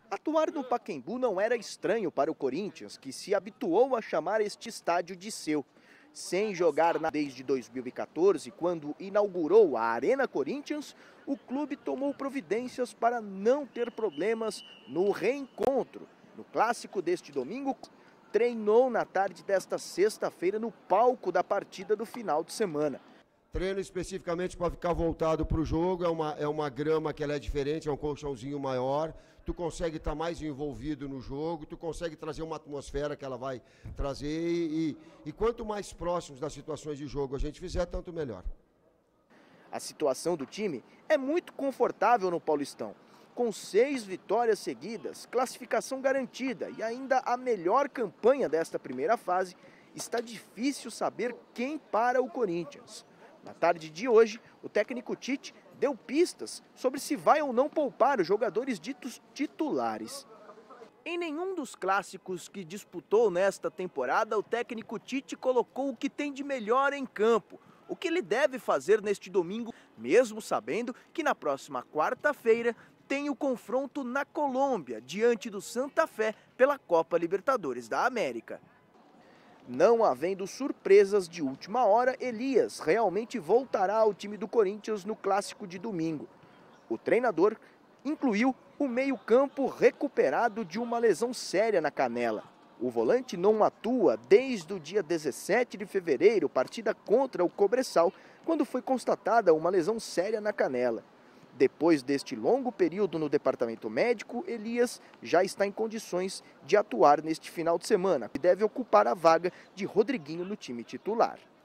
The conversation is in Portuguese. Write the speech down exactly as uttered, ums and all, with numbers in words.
Atuar no Pacaembu não era estranho para o Corinthians, que se habituou a chamar este estádio de seu. Sem jogar na... desde dois mil e quatorze, quando inaugurou a Arena Corinthians, o clube tomou providências para não ter problemas no reencontro. No clássico deste domingo, treinou na tarde desta sexta-feira no palco da partida do final de semana. Treino especificamente para ficar voltado para o jogo, é uma, é uma grama que ela é diferente, é um colchãozinho maior, tu consegue estar mais envolvido no jogo, tu consegue trazer uma atmosfera que ela vai trazer e, e quanto mais próximos das situações de jogo a gente fizer, tanto melhor. A situação do time é muito confortável no Paulistão. Com seis vitórias seguidas, classificação garantida e ainda a melhor campanha desta primeira fase, está difícil saber quem para o Corinthians. Na tarde de hoje, o técnico Tite deu pistas sobre se vai ou não poupar os jogadores ditos titulares. Em nenhum dos clássicos que disputou nesta temporada, o técnico Tite colocou o que tem de melhor em campo, o que ele deve fazer neste domingo, mesmo sabendo que na próxima quarta-feira tem o confronto na Colômbia, diante do Santa Fé pela Copa Libertadores da América. Não havendo surpresas de última hora, Elias realmente voltará ao time do Corinthians no clássico de domingo. O treinador incluiu o meio-campo recuperado de uma lesão séria na canela. O volante não atua desde o dia dezessete de fevereiro, partida contra o Cobressal, quando foi constatada uma lesão séria na canela. Depois deste longo período no departamento médico, Elias já está em condições de atuar neste final de semana, que deve ocupar a vaga de Rodriguinho no time titular.